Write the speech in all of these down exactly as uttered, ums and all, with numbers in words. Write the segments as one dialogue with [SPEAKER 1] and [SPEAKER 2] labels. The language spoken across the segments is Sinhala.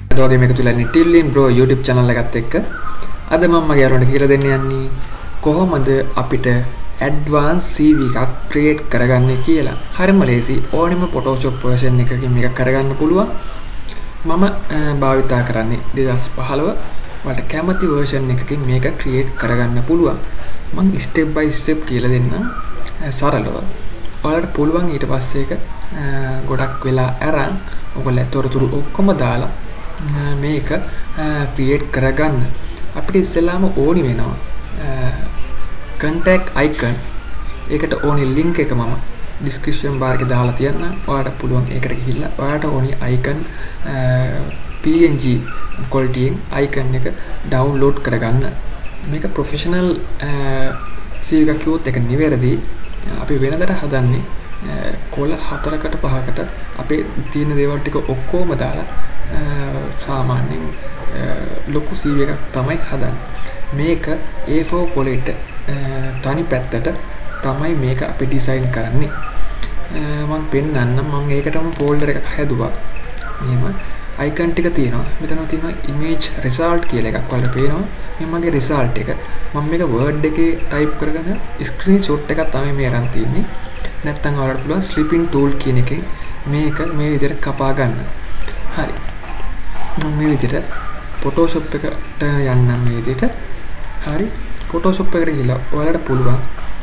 [SPEAKER 1] අද වගේ මේක තුල නිටිල්ලින් බ්‍රෝ YouTube channel එකත් එක්ක අද මම මගේ අරමුණට කියලා දෙන්න යන්නේ කොහොමද අපිට advanced C V එකක් create කරගන්නේ කියලා. හරිම ලේසි. ඕනෙම Photoshop version එකකින් මේක කරගන්න පුළුවන්. මම භාවිතා කරන්නේ දෙදහස් පහළොව වලට කැමති version එකකින් මේක create කරගන්න පුළුවන්. මම step by step කියලා දෙන්නම් සරලව. ඔයාලට පුළුවන් ඊට පස්සේ ඒක ගොඩක් වෙලා අරන් ඔයගොල්ලෝ තොරතුරු ඔක්කොම දාලා මේක create කරගන්න. අපිට ඉස්සෙල්ලාම ඕනි වෙනවා contact icon. ඒකට ඕනි link එක මම description bar එකේ දාලා තියන්නම්. ඔයාලට පුළුවන් ඒකට ගිහිල්ලා ඔයාලට ඕනි icon P N G quality icon එක download කරගන්න. මේක professional C V එකක් කිව්වොත් ඒක නිවැරදි. අපි වෙනදට හදන්නේ කොළ හතරකට පහකට අපේ තියෙන දේවල් ටික ඔක්කොම දාලා සාමාන්‍යයෙන් ලොකු C V එකක් තමයි හදන්නේ. මේක A four quality තනි පැත්තට තමයි මේක අපි ඩිසයින් කරන්නේ. මම පෙන්නන්නම්. මම ඒකටම ෆෝල්ඩර් එකක් හැදුවා. මෙහෙම icon ටික තියෙනවා. මෙතන තියෙනවා image result කියලා එකක් වලට පේනවා. මේ මගේ result එක. මම මේක word එකේ type කරගෙන screenshot එකක් තමයි මේ අරන් තියෙන්නේ. නැත්නම් ඔයාලට පුළුවන් slipping tool කියන එකෙන් මේක මේ විදිහට කපා ගන්න. හරි. මම මේ විදිහට Photoshop එකට යන්නම් මේ විදිහට. හරි. Photoshop එකට ගිහලා ඔයාලට පුළුවන්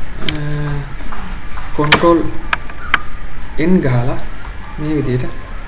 [SPEAKER 1] control N ගහලා මේ විදිහට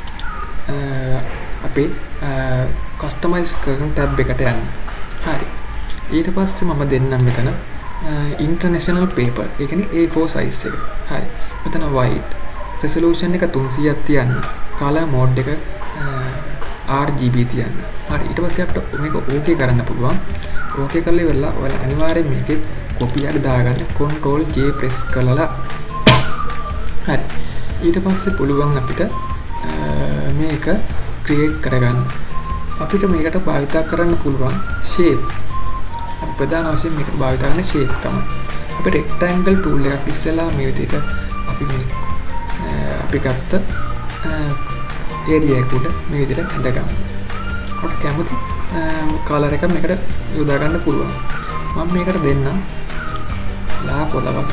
[SPEAKER 1] අපේ customize කරන tab එකට යන්න. හරි. ඊට පස්සේ මම දෙන්නම් මෙතන international paper. ඒ කියන්නේ A four size එක. හරි. මෙතන white resolution එක තුන්සියයක් තියන්න. color mode එක R G B තියන්න. හරි. ඊට පස්සේ අපිට මේක okay කරන්න පුළුවන්. okay කරලා ඉවරලා ඔයාලා අනිවාර්යෙන් මේකේ copy එක දාගන්න control J press කරලා. හරි. ඊට පස්සේ පුළුවන් අපිට මේක create කරගන්න. අපිට මේකට භාවිතා කරන්න පුළුවන් shape. අපි ප්‍රධාන වශයෙන් මේක භාවිතා කරන shape තමයි. අපි rectangle tool එකක් ඉස්සෙල්ලා මේ විදිහට අපි මේ අපි ගත්ත area එක උඩ මේ විදිහට ඇඳගමු. ඔකට කැමති color එකක් මේකට යොදා ගන්න පුළුවන්. මම මේකට දෙන්නම් ලා පොළවක්.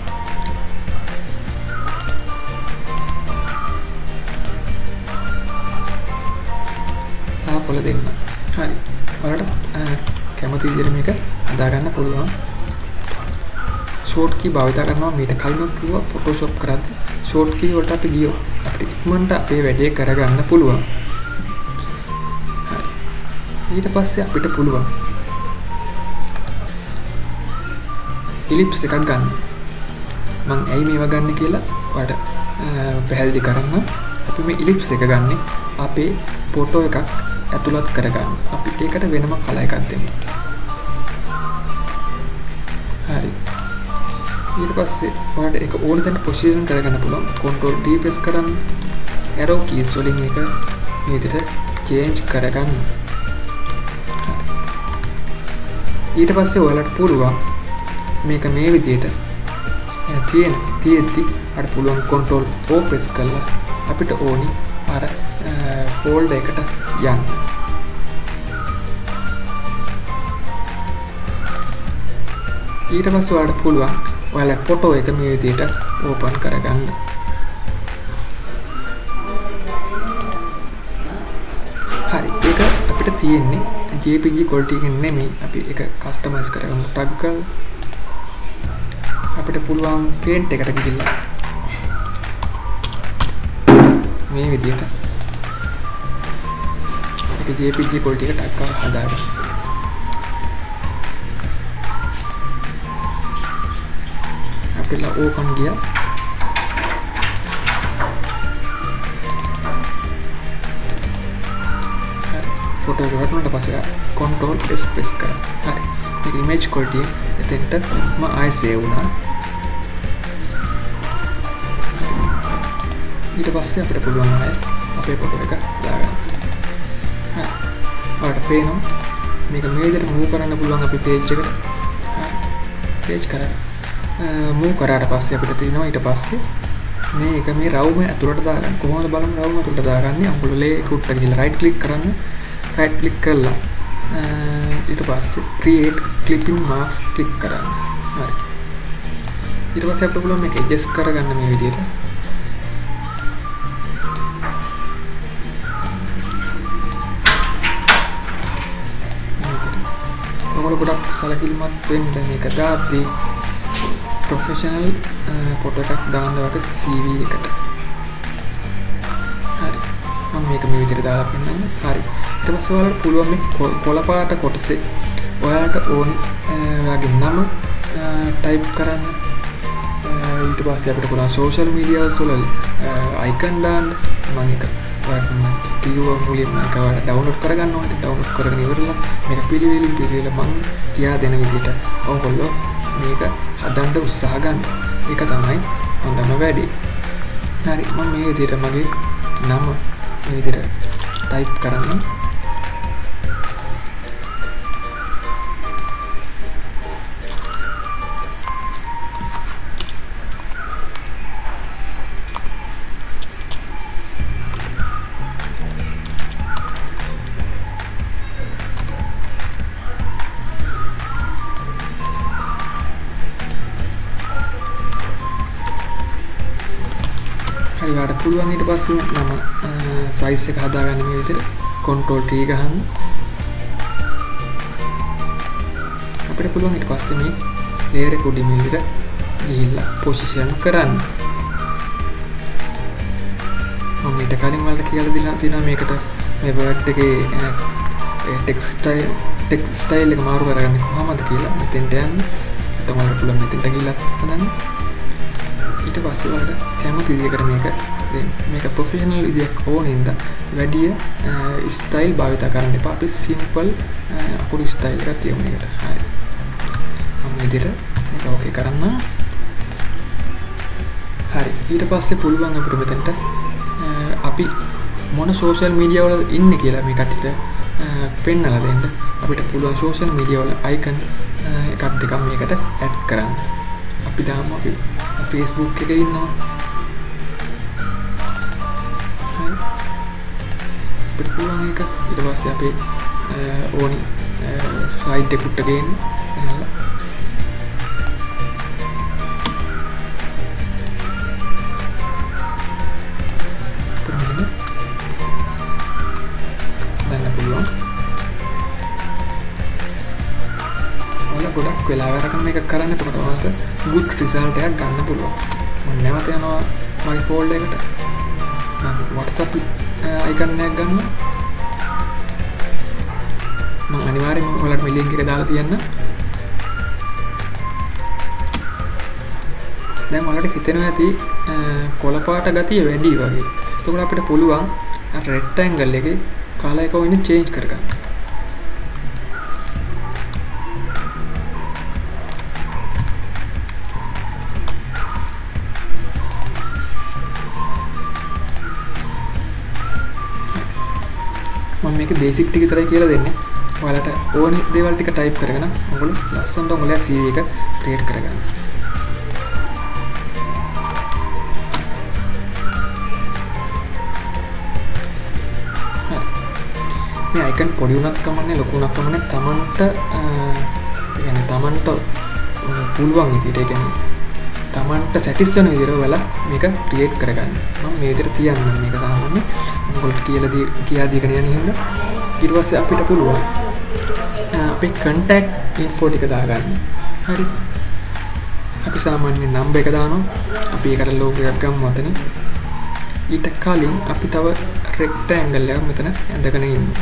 [SPEAKER 1] ලා පොළ දෙන්න. හරි. ඔයාලට කැමති විදිහට මේක හදා ගන්න පුළුවන්. short key භාවිත කරනවා. මීට කලින් කිව්වා Photoshop කරද්දී short key වලට අපි ගියෝ අපිට ඉක්මනට අපේ වැඩේ කරගන්න පුළුවන්. හරි. ඊට පස්සේ අපිට පුළුවන් ellipse එකක් ගන්න. මම ඇයි මේවා ගන්න කියලා ඔයාලට පැහැදිලි කරන්න. අපි මේ ellipse එක ගන්නෙ අපේ ෆොටෝ එකක් ඇතුළත් කරගන්න. අපි ඒකට වෙනම කලර් එකක් දෙමු. හරි. ඊට පස්සේ ඔයාලට ඒක ඕන තැන පොසිෂන් කරගන්න පුළුවන්. control D press කරන්න. arrow keys වලින් ඒක මේ විදිහට change කරගන්න. ඊට පස්සේ ඔයාලට පුළුවන් මේක මේ විදිහට තියෙන තියෙද්දි අපිට පුළුවන් control O press කරලා අපිට ඕනි අර folder එකට යන්න. ඊට පස්සේ ඔයාලට පුළුවන් ඔයාලා ෆොටෝ එක මේ විදිහට open කරගන්න. හරි. ඒක අපිට තියෙන්නේ J P G quality එකෙන් නෙමෙයි. අපි ඒක customize කරගමු. tag කරලා අපිට පුළුවන් paint එකට ගිහිල්ලා මේ විදිහට ඒක J P G quality එකට tag කරලා හදාගන්න. අපිට open ගියා. ෆොටෝ එක වටනට පස්සේ control S press කරන්න. හරි. මේක image quality එතෙන්ට මම ආයෙ save වුණා. ඊට පස්සේ අපිට පුළුවන් ආයෙ අපේ ෆොටෝ එක දාගන්න. හරි. ඔයාලට පේනවා මේක මේ විදිහට move කරන්න පුළුවන් අපි page එකට. හරි. page කරා. move කරාට පස්සේ අපිට තියෙනවා ඊට පස්සේ මේක මේ රවුම ඇතුළට දාගන්න. කොහොමද බලමු රවුම ඇතුළට දාගන්නේ? අඟුලේ කුට්ට ගිහලා right click කරන්න. right click කරලා ඊට පස්සේ create clipping marks click කරන්න. හරි. ඊට පස්සේ අපිට පුළුවන් මේක adjust කරගන්න මේ විදිහට. ඔයගොල්ලෝ ගොඩක් සැලකිලිමත් වෙන්න මේක දාද්දී professional photo එකක් දාන්න වට C V එකට. හරි. මම මේක මේ විදිහට දාලා පෙන්නන්න. හරි. ඊට පස්සේ ඔයාලට පුළුවන් මේ කොළ පාට කොටසේ ඔයාලට ඕන ඔයාගේ නම type කරන්න. ඊට පස්සේ අපිට පුළුවන් social media වල icon දාන්න. මම එක ඔයාලට කිව්වා මුලින්ම ඒක ඔයාලා download කරගන්න ඕනේ. download කරගෙන ඉවරලා මේක පිළිවෙලින් පිළිවෙල මම කියා දෙන විදිහට ඔයගොල්ලෝ මේක හදන්න උත්සාහ ගන්න. ඒක තමයි හොඳම වැඩේ. හරි මම මේ විදිහට මගේ නම මේ විදිහට type කරන්න. ඔයාලට පුළුවන් ඊට පස්සේ මම size එක හදාගන්න මේ විදිහට control T ගහන්න. අපිට පුළුවන් ඊට පස්සේ මේ layer එක උඩින් මේ විදිහට ගිහිල්ලා position කරන්න. මම ඊට කලින් වලට කියලා දීලා තියෙනවා මේකට මේ word එකේ text style text style එක මාරු කරගන්නේ කොහොමද කියලා මෙතෙන්ට යන්න. එතකොට පුළුවන් මෙතෙන්ට ගිහිල්ලා හදන්න. ඊට පස්සේ වලට කැමති විදිහකට මේක දෙන්න. මේක ප්‍රොෆෙෂනල් විදිහක් ඕනින්ද වැඩි ස්ටයිල් භාවිත කරන්න එපා. අපි සිම්පල් අකුරු ස්ටයිල් එකක් තියමු මේකට. හරි. මම මේ විදිහට මේක ඕකේ කරන්න. හරි. ඊට පස්සේ පුළුවන් අපිට මෙතනට අපි මොන සෝෂල් මීඩියා වල ඉන්නේ කියලා මේ කට්ටියට පෙන්නලා දෙන්න. අපිට පුළුවන් සෝෂල් මීඩියා වල අයිකන් එකක් දෙකක් මේකට ඇඩ් කරන්න. අපි දාමු අපි Facebook එකේ ඉන්නවා. හරි. අපිට පුළුවන් එක ඊට පස්සේ අපි ඕනි ස්ලයිඩ් එකකට ගේන්න. දැන් පුළුවන්. ඔයාලා ගොඩක් වෙලා වැඩ මේක කරන්න එතකොට ඔයාලට good result එකක් ගන්න පුළුවන්. මම නැවත යනවා මගේ ෆෝල්ඩර් එකට. මම WhatsApp icon එකක් ගන්නවා. මම අනිවාර්යයෙන්ම ඔයාලට මේ link එක දාලා තියන්න. දැන් ඔයාලට හිතෙනවා ඇති කොළ පාට ගතිය වැඩි වගේ. එතකොට අපිට පුළුවන් අර rectangle එකේ color එක වෙන change කරගන්න. මම මේක බේසික් ටික විතරයි කියලා දෙන්නේ. ඔයාලට ඕනි දේවල් ටික ටයිප් කරගෙන ඔයගොල්ලෝ ලස්සනට ඔයගොල්ලෝ C V එක ක්‍රියේට් කරගන්න. මේ අයිකන් පොඩි උනත් කමන්නේ ලොකු උනත් කමන්නේ තමන්ට يعني තමන්ට පුළුවන් විදිහට يعني තමන්ට සැටිස්ෆයි වෙන විදිහට ඔයාලා මේක ක්‍රියේට් කරගන්න. මම මේ විදිහට තියන්නම් මේක සාමාන්‍යයෙන් ඔයගොල්ලෝ කියලා දී කියා දීගෙන යන හින්දා ඊට පස්සේ අපිට පුළුවන් අපේ contact info ටික දාගන්න. හරි. අපි සාමාන්‍යයෙන් නම්බර් එක දානවා. අපි ඒකට logo එකක් ගමු අතන. ඊට කලින් අපි තව rectangle එකක් මෙතන ඇඳගෙන ඉන්නවා.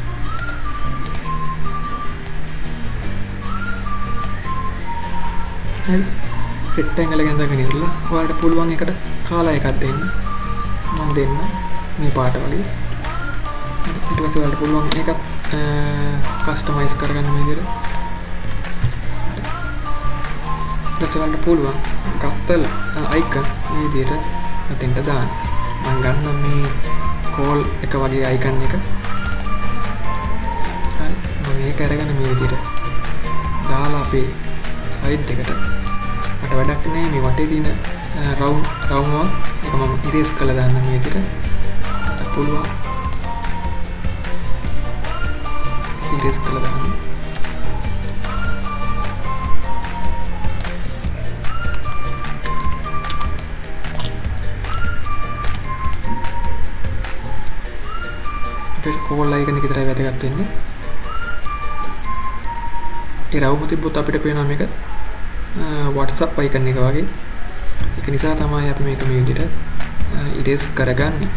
[SPEAKER 1] හරි. rectangle එක ඇඳගෙන ඉරලා ඔයාලට පුළුවන් එකට කාලා එකක් දෙන්න. මම දෙන්න මේ පාට වගේ. ඊට පස්සේ ඔයාලට පුළුවන් එකක් කස්ටමයිස් කරගන්න මේ විදිහට. ඊට පස්සේ ඔයාලට පුළුවන් ගත්තල අයිකන් මේ විදිහට මෙතෙන්ට දාන්න. මම ගන්න මේ කෝල් එක වගේ අයිකන් එක. හරි. මම මේක අරගෙන මේ විදිහට දාලා අපේ සයිඩ් එකට මට වැඩක් නෑ මේ වටේ තියෙන රවුන්ඩ් රවුන්ඩ් එක මම ඉරේස් කරලා දාන්න මේ විදිහට පුළුවන්. erase කරලා දාන්න. අපිට call icon එක විතරයි වැදගත් වෙන්නේ. ඒ රවුම තිබ්බොත් අපිට පේනවා මේක WhatsApp icon එක වගේ. ඒක නිසා තමයි අපි මේක මේ විදිහට erase කරගන්නේ.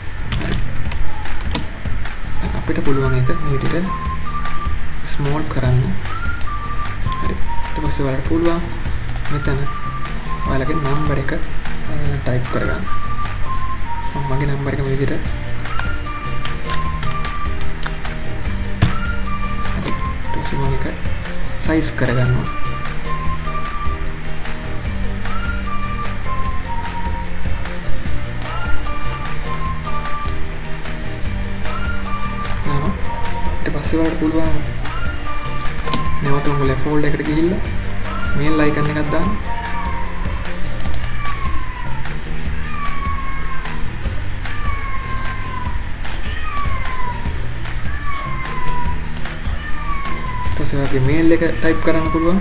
[SPEAKER 1] අපිට පුළුවන් එක මේ විදිහට small කරන්න. හරි. ඊට පස්සේ ඔයාලට පුළුවන් මෙතන ඔයාලගේ number එක type කරගන්න. මම මගේ number එක මේ විදිහට හරි. ඊට පස්සේ මම ඒක size කරගන්නවා. ඔයාලට පුළුවන් නැවත උඹලා ෆෝල්ඩර් එකට ගිහිල්ලා මේල් අයිකන් එකක් දාන්න. ඊට පස්සේ ඔයාලගේ මේල් එක ටයිප් කරන්න පුළුවන්.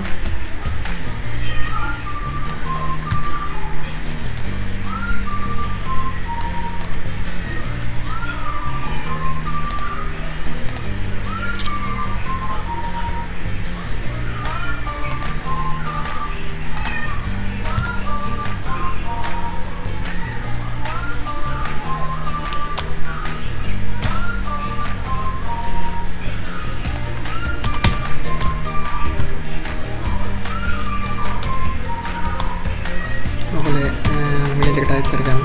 [SPEAKER 1] මේල් එක ටයිප් කරගන්න.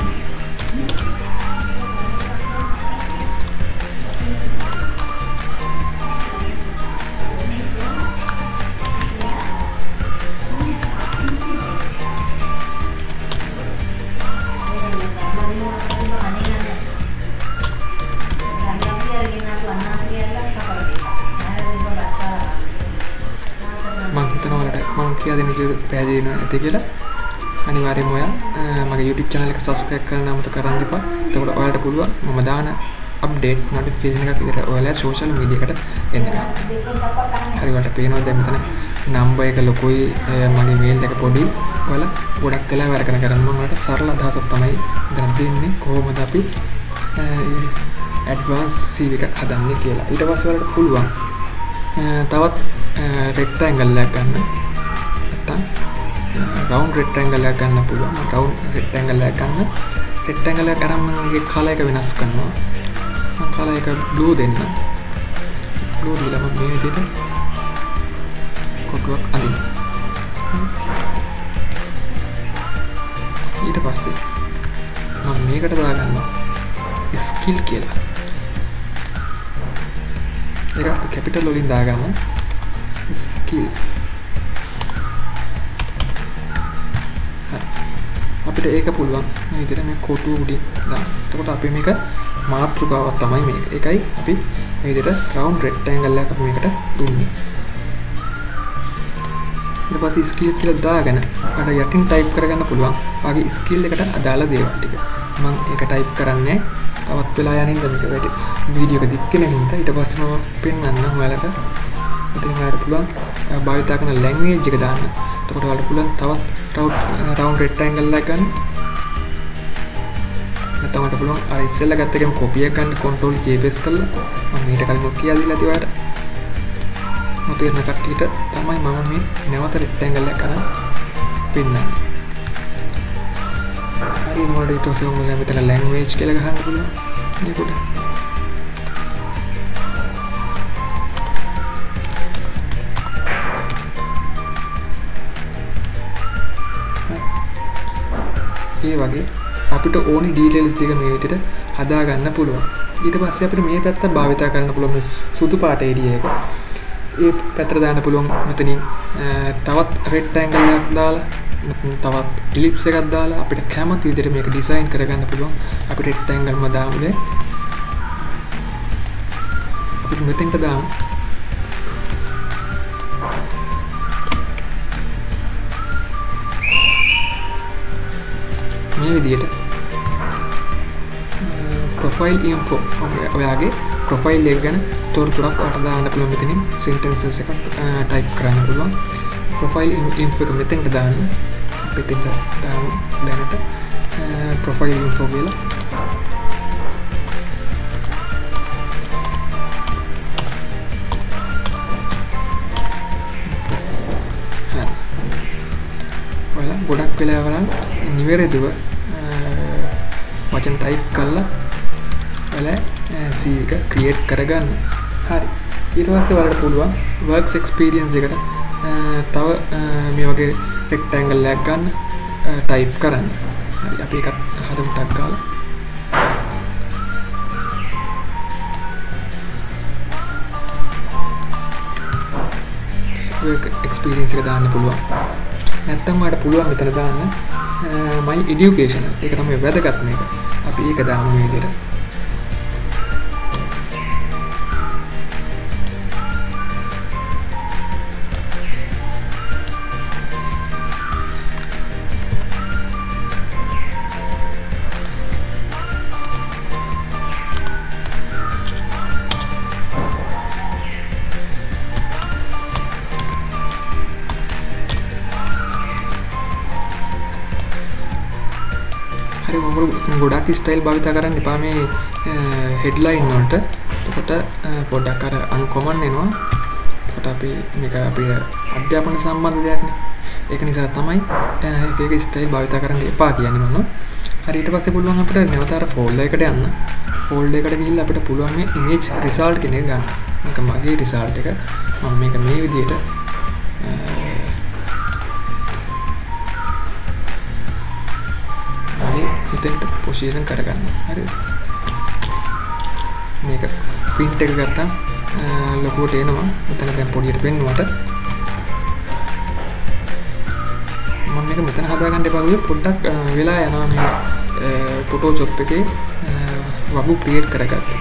[SPEAKER 1] මම හිතනවා ඔයාලට මම කියලා දෙන්න කිව්ව පැහැදිලි වෙනවා ඇති කියලා. අනිවාර්යයෙන්ම ඔයා මගේ YouTube channel එක subscribe කරන්න අමතක කරන්න එපා. එතකොට ඔයාලට පුළුවන් මම දාන update notification එකක් විතර ඔයාලා social media එකට එන්න. හරි ඔයාලට පේනවා දැන් මෙතන number එක ලොකුයි මගේ mail එක පොඩි. ඔයාලා ගොඩක් වෙලා වැඩ කරන කරන් මම ඔයාලට සරල අදහසක් තමයි දැන් දෙන්නේ කොහොමද අපි advanced C V එකක් හදන්නේ කියලා. ඊට පස්සේ ඔයාලට පුළුවන් තවත් rectangle එකක් ගන්න. නැත්තම් round rectangle එකක් ගන්න පුළුවන්. round rectangle එකක් ගන්න. rectangle එක අරන් මම ඒකේ color එක වෙනස් කරනවා. මම color එක blue දෙන්න. blue දීලා මම මේ විදිහට කොටුවක් අදින්න. ඊට පස්සේ මම මේකට දාගන්නවා skill කියලා. ඒක capital වලින් දාගන්න skill. අපිට ඒක පුළුවන් මේ විදිහට මේ කොටුව උඩින් දාන්න. එතකොට අපි මේක මාතෘකාවක් තමයි මේක. ඒකයි අපි මේ විදිහට round rectangle එකක් මේකට දුන්නේ. ඊට පස්සේ skill කියලා දාගෙන අර යටින් type කරගන්න පුළුවන්. වාගේ skill එකට අදාළ දේවල් ටික. මම ඒක type කරන්නේ තවත් වෙලා යනින්ද මේක වැඩි වීඩියෝ එක දික් වෙන හින්දා. ඊට පස්සේ මම පෙන්නන්නම් ඔයාලට. ඉතින් ඔයාලට පුළුවන් භාවිත කරන language එක දාන්න. එතකොට ඔයාලට පුළුවන් තවත් round rectangle එක ගන්න. නැත්නම් ඔයාලට පුළුවන් අර ඉස්සෙල්ලා ගත්ත එකම copy එක ගන්න control J press කරලා මම ඊට කලින් කියලා දීලා තිය ඔයාලට. මම තේරෙන කට්ටියට තමයි මම මේ නැවත rectangle එක කරන් පෙන්නන්නේ. හරි මොකද ඊට පස්සේ මම මෙතන language කියලා ගහන්න පුළුවන්. මේකට ඒ වගේ අපිට ඕනි ඩීටේල්ස් ටික මේ විදිහට හදා ගන්න පුළුවන්. ඊට පස්සේ අපිට මේ පැත්ත භාවිත කරන්න පුළුවන් සුදු පාට ඒරියා එක. ඒ පැත්තට දාන්න පුළුවන් මෙතනින් තවත් රෙක්ටැන්ගල් එකක් දාලා තවත් ඉලිප්ස් එකක් දාලා අපිට කැමති විදිහට මේක ඩිසයින් කරගන්න පුළුවන්. අපි රෙක්ටැන්ගල්ම දාමුද? අපිට මෙතෙන්ට දාමු. මේ විදිහට profile info ඔයාගේ ප්‍රොෆයිල් එක ගැන තොරතුරක් ඔයාලට දාන්න පුළුවන් මෙතනින් sentences එකක් type කරන්න පුළුවන් ප්‍රොෆයිල් info එක මෙතෙන්ට දාන්න මෙතෙන්ට දාමු දැනට ප්‍රොෆයිල් info කියලා ගොඩක් වෙලාවල නිවැරදිව වචන ටයිප් කරලා ඔයාලා C එක ක්‍රියේට් කරගන්න. හරි. ඊට පස්සේ ඔයාලට පුළුවන් works experience එකට තව මේ වගේ rectangle එකක් ගන්න ටයිප් කරන්න. හරි. අපි එකක් හදමු ටක් ගාලා. work experience එක දාන්න පුළුවන්. නැත්තම් ඔයාලට පුළුවන් මෙතන දාන්න my education ඒක තමයි වැදගත්ම එක. අපි ඒක දාමු මේ විදිහට. හරි මොකද ගොඩක් ස්ටයිල් භාවිත කරන්න එපා මේ හෙඩ්ලයින් වලට. එතකොට පොඩ්ඩක් අර අන්කොමන් එනවා. එතකොට අපි මේක අපේ අධ්‍යාපන සම්බන්ධ දෙයක් නේ. ඒක නිසා තමයි එක එක ස්ටයිල් භාවිත කරන්න එපා කියන්නේ මම. හරි ඊට පස්සේ පුළුවන් අපිට නැවත අර ෆෝල්ඩර් එකට යන්න. ෆෝල්ඩර් එකට ගිහිල්ලා අපිට පුළුවන් මේ image result කියන එක ගන්න. මේක මගේ result එක. මම මේක මේ විදිහට මෙතෙන්ට පොසිෂන් කරගන්න. හරිද? මේක print එක ගත්තාම ලොකුවට එනවා. මෙතන දැන් පොඩියට පෙන්නුවට මම මේක මෙතන හදාගන්න එපා දුවේ පොඩ්ඩක් වෙලා යනවා මේ Photoshop එකේ වගු ක්‍රියේට් කරගත්තා.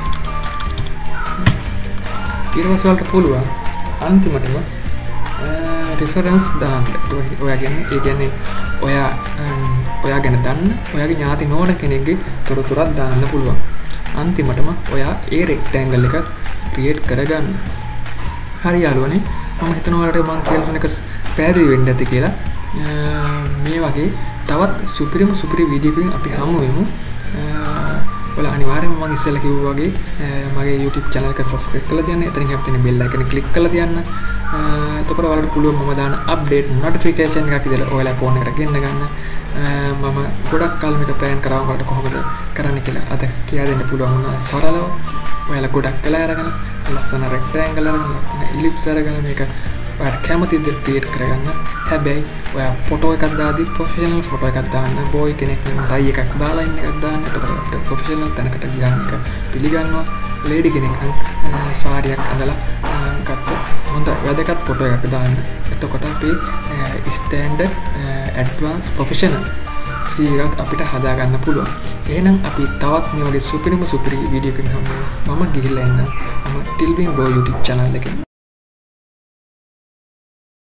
[SPEAKER 1] ඊට පස්සේ වලට පුළුවන් අන්තිමටම reference දාන්න. ඔයා කියන්නේ ඒ කියන්නේ ඔයා ඔයා ගැන දන්න ඔයාගේ ඥාති නොවන කෙනෙක්ගේ තොරතුරක් දාන්න පුළුවන්. අන්තිමටම ඔයා ඒ රෙක්ටැන්ගල් එක ක්‍රියේට් කරගන්න. හරි යාළුවනේ මම හිතනවා ඔයාලට මම කියලා දුන්න එක පැහැදිලි වෙන්න ඇති කියලා. මේ වගේ තවත් සුපිරිම සුපිරි වීඩියෝ එකකින් අපි හමු වෙමු. ඔයාලා අනිවාර්යයෙන්ම මම ඉස්සෙල්ලා කිව්වා වගේ මගේ YouTube channel එක subscribe කරලා තියන්න. එතනින් හැප් තියෙන bell icon එක click කරලා තියන්න. එතකොට ඔයාලට පුළුවන් මම දාන update notification එකක් ඉදලා ඔයාලා phone එකට ගෙන්න ගන්න. මම ගොඩක් කල් මේක plan කරා ඔයාලට කොහොමද කරන්න කියලා අද කියා දෙන්න පුළුවන් වුණා සරලව. ඔයාලා ගොඩක් කළා අරගෙන ලස්සන rectangle අරගෙන ලස්සන ellipse අරගෙන මේක ඔයාලට කැමති විදිහට create කරගන්න. හැබැයි ඔයා photo එකක් දාදී professional photo එකක් දාන්න. boy කෙනෙක් නම් tie එකක් දාලා ඉන්න එකක් දාන්න. එතකොට professional තැනකට ගියාම එක පිළිගන්නවා. lady කෙනෙක් නම් සාරියක් අඳලා ගත්ත හොඳ වැදගත් photo එකක් දාන්න. එතකොට අපි standard advanced professional C එකක් අපිට හදා ගන්න පුළුවන්. එහෙනම් අපි තවත් මේ වගේ සුපිරිම සුපිරි වීඩියෝ එකකින් හමු. මම ගිහිල්ලා එන්න. මම ටිල්වින් බෝ YouTube channel එකෙන්